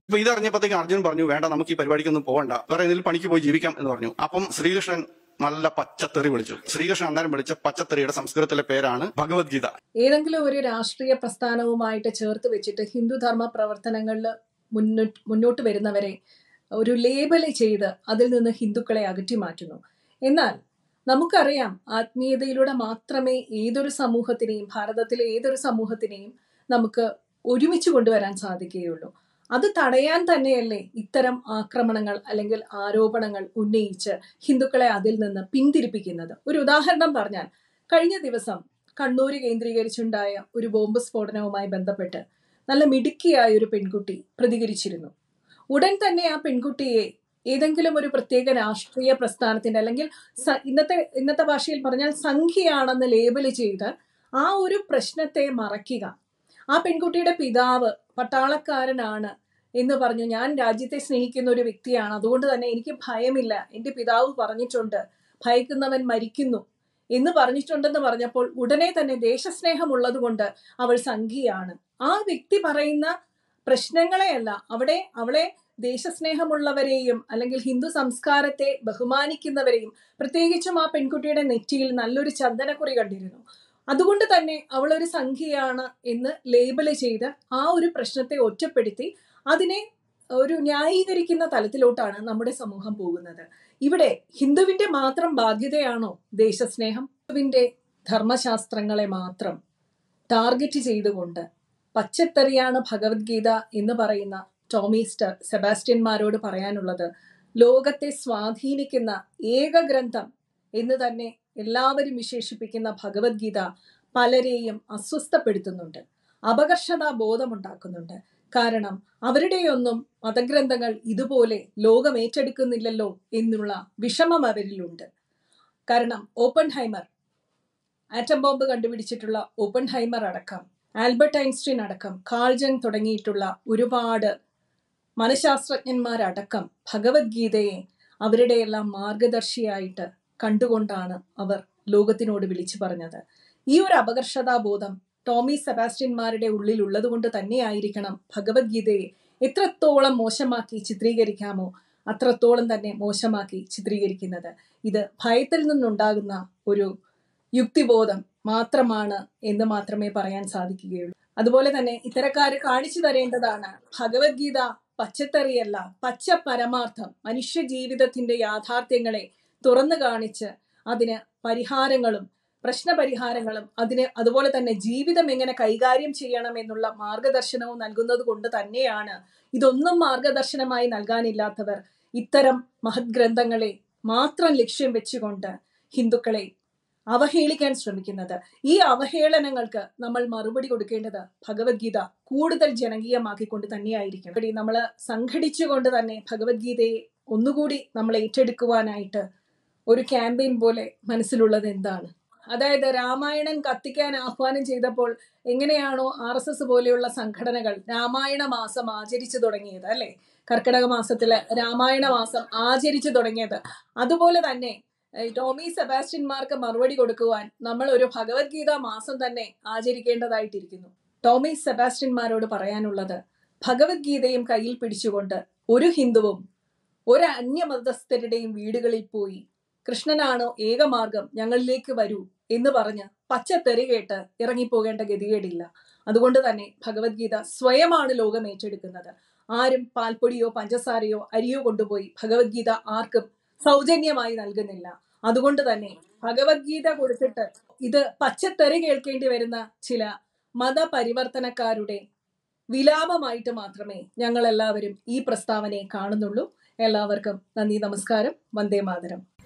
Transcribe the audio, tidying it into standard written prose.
അപ്പൊ ഇതറിഞ്ഞപ്പോഴത്തേക്ക് അർജുൻ പറഞ്ഞു, വേണ്ട, നമുക്ക് ഈ പരിപാടിക്കൊന്നും പോകണ്ട, വേറെ എന്തെങ്കിലും പണിക്ക് പോയി ജീവിക്കാം എന്ന് പറഞ്ഞു. അപ്പം ശ്രീകൃഷ്ണൻ നല്ല പച്ചത്തെറി വിളിച്ചു. ശ്രീകൃഷ്ണൻ അന്നേരം വിളിച്ച പച്ചത്തെറിയുടെ സംസ്കൃതത്തിലെ പേരാണ് ഭഗവത്ഗീത. ഏതെങ്കിലും ഒരു രാഷ്ട്രീയ പ്രസ്ഥാനവുമായിട്ട് ചേർത്ത് വെച്ചിട്ട് ഹിന്ദുധർമ്മ പ്രവർത്തനങ്ങളിൽ മുന്നോട്ട് വരുന്നവരെ ഒരു ലേബൽ ചെയ്ത് അതിൽ നിന്ന് ഹിന്ദുക്കളെ അകറ്റി മാറ്റുന്നു. എന്നാൽ നമുക്കറിയാം, ആത്മീയതയിലൂടെ മാത്രമേ ഏതൊരു സമൂഹത്തിനെയും, ഭാരതത്തിലെ ഏതൊരു സമൂഹത്തിനെയും നമുക്ക് ഒരുമിച്ച് കൊണ്ടുവരാൻ സാധിക്കുകയുള്ളൂ. അത് തടയാൻ തന്നെയല്ലേ ഇത്തരം ആക്രമണങ്ങൾ അല്ലെങ്കിൽ ആരോപണങ്ങൾ ഉന്നയിച്ച് ഹിന്ദുക്കളെ അതിൽ നിന്ന് പിന്തിരിപ്പിക്കുന്നത്. ഒരു ഉദാഹരണം പറഞ്ഞാൽ, കഴിഞ്ഞ ദിവസം കണ്ണൂര് കേന്ദ്രീകരിച്ചുണ്ടായ ഒരു ബോംബ് സ്ഫോടനവുമായി ബന്ധപ്പെട്ട് നല്ല മിടുക്കിയായ ഒരു പെൺകുട്ടി പ്രതികരിച്ചിരുന്നു. ഉടൻ തന്നെ ആ പെൺകുട്ടിയെ ഏതെങ്കിലും ഒരു പ്രത്യേക രാഷ്ട്രീയ പ്രസ്ഥാനത്തിന്റെ അല്ലെങ്കിൽ ഇന്നത്തെ ഭാഷയിൽ പറഞ്ഞാൽ സംഖ്യയാണെന്ന് ലേബല് ചെയ്ത് ആ ഒരു പ്രശ്നത്തെ മറയ്ക്കുക. ആ പെൺകുട്ടിയുടെ പിതാവ് പട്ടാളക്കാരനാണ് എന്ന് പറഞ്ഞു, ഞാൻ രാജ്യത്തെ സ്നേഹിക്കുന്ന ഒരു വ്യക്തിയാണ്, അതുകൊണ്ട് തന്നെ എനിക്ക് ഭയമില്ല, എൻ്റെ പിതാവ് പറഞ്ഞിട്ടുണ്ട് ഭയക്കുന്നവൻ മരിക്കുന്നു എന്ന് പറഞ്ഞിട്ടുണ്ടെന്ന് പറഞ്ഞപ്പോൾ ഉടനെ തന്നെ ദേശസ്നേഹമുള്ളത് കൊണ്ട് അവൾ സംഘിയാണ്. ആ വ്യക്തി പറയുന്ന പ്രശ്നങ്ങളെയല്ല, അവളെ ദേശസ്നേഹമുള്ളവരെയും അല്ലെങ്കിൽ ഹിന്ദു സംസ്കാരത്തെ ബഹുമാനിക്കുന്നവരെയും, പ്രത്യേകിച്ചും ആ പെൺകുട്ടിയുടെ നെറ്റിയിൽ നല്ലൊരു ചന്ദനക്കുറി കണ്ടിരുന്നു, അതുകൊണ്ട് തന്നെ അവളൊരു സംഖ്യയാണ് എന്ന് ലേബല് ചെയ്ത് ആ ഒരു പ്രശ്നത്തെ ഒറ്റപ്പെടുത്തി അതിനെ ഒരു ന്യായീകരിക്കുന്ന തലത്തിലോട്ടാണ് നമ്മുടെ സമൂഹം പോകുന്നത്. ഇവിടെ ഹിന്ദുവിന്റെ മാത്രം ബാധ്യതയാണോ ദേശസ്നേഹം? ഹിന്ദുവിന്റെ ധർമ്മശാസ്ത്രങ്ങളെ മാത്രം ടാർഗറ്റ് ചെയ്തുകൊണ്ട് പച്ചത്തെറിയാണ് ഭഗവത്ഗീത എന്ന് പറയുന്ന ടോമി സെബാസ്റ്റ്യന്മാരോട് പറയാനുള്ളത്, ലോകത്തെ സ്വാധീനിക്കുന്ന ഏക ഗ്രന്ഥം എന്ന് തന്നെ എല്ലാവരും വിശേഷിപ്പിക്കുന്ന ഭഗവത്ഗീത പലരെയും അസ്വസ്ഥപ്പെടുത്തുന്നുണ്ട്, അപകർഷതാ ബോധമുണ്ടാക്കുന്നുണ്ട്. കാരണം അവരുടെയൊന്നും മതഗ്രന്ഥങ്ങൾ ഇതുപോലെ ലോകം ഏറ്റെടുക്കുന്നില്ലല്ലോ എന്നുള്ള വിഷമം അവരിലുണ്ട്. കാരണം ഓപ്പൺഹൈമർ, ആറ്റം ബോംബ് കണ്ടുപിടിച്ചിട്ടുള്ള ഓപ്പൺഹൈമർ അടക്കം, ആൽബർട്ട് ഐൻസ്റ്റീൻ അടക്കം, കാൾ ജങ് തുടങ്ങിയിട്ടുള്ള ഒരുപാട് മനഃശാസ്ത്രജ്ഞന്മാരടക്കം ഭഗവത്ഗീതയെ അവരുടെ എല്ലാം മാർഗദർശിയായിട്ട് കണ്ടുകൊണ്ടാണ് അവർ ലോകത്തിനോട് വിളിച്ചു പറഞ്ഞത്. ഈ ഒരു അപകർഷതാബോധം ടോമി സെബാസ്റ്റ്യന്മാരുടെ ഉള്ളിൽ ഉള്ളത് കൊണ്ട് തന്നെയായിരിക്കണം ഭഗവത്ഗീതയെ എത്രത്തോളം മോശമാക്കി ചിത്രീകരിക്കാമോ അത്രത്തോളം തന്നെ മോശമാക്കി ചിത്രീകരിക്കുന്നത്. ഇത് ഭയത്തിൽ നിന്നുണ്ടാകുന്ന ഒരു യുക്തിബോധം മാത്രമാണ് എന്ന് മാത്രമേ പറയാൻ സാധിക്കുകയുള്ളൂ. അതുപോലെ തന്നെ ഇത്തരക്കാർ കാണിച്ചു തരേണ്ടതാണ്, ഭഗവത്ഗീത പച്ചത്തെറിയല്ല, പച്ച പരമാർത്ഥം, മനുഷ്യ ജീവിതത്തിന്റെ യാഥാർത്ഥ്യങ്ങളെ തുറന്നു കാണിച്ച് അതിന് പരിഹാരങ്ങളും പ്രശ്നപരിഹാരങ്ങളും അതുപോലെ തന്നെ ജീവിതം എങ്ങനെ കൈകാര്യം ചെയ്യണം എന്നുള്ള മാർഗദർശനവും നൽകുന്നത് കൊണ്ട് തന്നെയാണ് ഇതൊന്നും മാർഗദർശനമായി നൽകാനില്ലാത്തവർ ഇത്തരം മഹത് ഗ്രന്ഥങ്ങളെ മാത്രം ലക്ഷ്യം വെച്ചുകൊണ്ട് ഹിന്ദുക്കളെ അവഹേളിക്കാൻ ശ്രമിക്കുന്നത്. ഈ അവഹേളനങ്ങൾക്ക് നമ്മൾ മറുപടി കൊടുക്കേണ്ടത് ഭഗവത്ഗീത കൂടുതൽ ജനകീയമാക്കിക്കൊണ്ട് തന്നെയായിരിക്കും. നമ്മൾ സംഘടിച്ചുകൊണ്ട് തന്നെ ഭഗവത്ഗീതയെ ഒന്നുകൂടി നമ്മൾ ഏറ്റെടുക്കുവാനായിട്ട് ഒരു ക്യാമ്പയിൻ പോലെ മനസ്സിലുള്ളത് എന്താണ്? അതായത് രാമായണൻ കത്തിക്കാൻ ആഹ്വാനം ചെയ്തപ്പോൾ എങ്ങനെയാണോ RSS പോലെയുള്ള സംഘടനകൾ രാമായണ മാസം ആചരിച്ചു തുടങ്ങിയത്, അല്ലെ, കർക്കിടക മാസത്തിലെ രാമായണ മാസം ആചരിച്ചു തുടങ്ങിയത്, അതുപോലെ തന്നെ ടോമി സെബാസ്റ്റ്യന്മാർക്ക് മറുപടി കൊടുക്കുവാൻ നമ്മൾ ഒരു ഭഗവത്ഗീത മാസം തന്നെ ആചരിക്കേണ്ടതായിട്ടിരിക്കുന്നു. ടോമി സെബാസ്റ്റ്യന്മാരോട് പറയാനുള്ളത്, ഭഗവത്ഗീതയും കയ്യിൽ പിടിച്ചുകൊണ്ട് ഒരു ഹിന്ദുവും ഒരു അന്യമതസ്ഥരുടെയും വീടുകളിൽ പോയി കൃഷ്ണനാണോ ഏകമാർഗം, ഞങ്ങളിലേക്ക് വരൂ എന്ന് പറഞ്ഞ് പച്ചത്തെറി കേട്ട് ഇറങ്ങിപ്പോകേണ്ട ഗതികേടില്ല. അതുകൊണ്ട് തന്നെ ഭഗവത്ഗീത സ്വയമാണ് ലോകം ഏറ്റെടുക്കുന്നത്. ആരും പാൽപ്പൊടിയോ പഞ്ചസാരയോ അരിയോ കൊണ്ടുപോയി ഭഗവത്ഗീത ആർക്കും സൗജന്യമായി നൽകുന്നില്ല. അതുകൊണ്ട് തന്നെ ഭഗവത്ഗീത കൊടുത്തിട്ട് ഇത് പച്ചത്തെറി കേൾക്കേണ്ടി വരുന്ന ചില മതപരിവർത്തനക്കാരുടെ വിലാപമായിട്ട് മാത്രമേ ഞങ്ങൾ എല്ലാവരും ഈ പ്രസ്താവനയെ കാണുന്നുള്ളൂ. എല്ലാവർക്കും നന്ദി, നമസ്കാരം, വന്ദേ മാതരം.